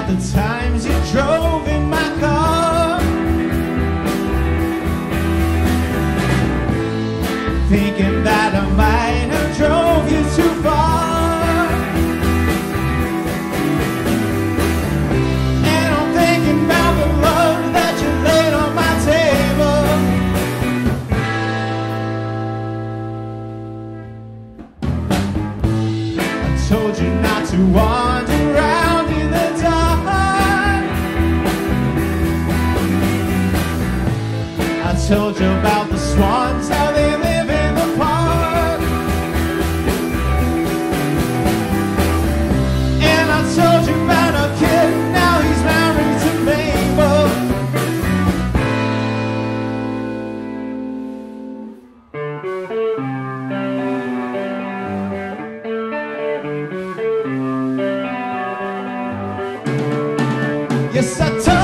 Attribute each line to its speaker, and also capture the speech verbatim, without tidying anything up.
Speaker 1: the times you drove in my car, thinking that I might have drove you too far. And I'm thinking about the love that you laid on my table. I told you not to wander around in the dark. I told you about the swans, how they live in the park. And I told you about a kid, now he's married to Mabel. Yes, I told